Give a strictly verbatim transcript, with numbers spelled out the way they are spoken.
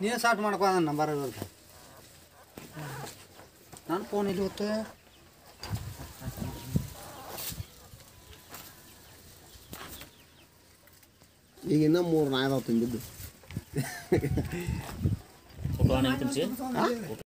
ನೀನು ಸ್ಟಾರ್ಟ್ ಮಾಡ್ಕೋ ಅದನ್ನ ನಂಬರ್ ಇರುತ್ತೆ ನಾನು ಫೋನ್ ಇಲ್ಲಿ ಹೊತ್ತು ಈಗ ಇನ್ನೂ ಮೂರು ನಾಯಿ ಅದಾವ ತುಂಬಿದ್ದು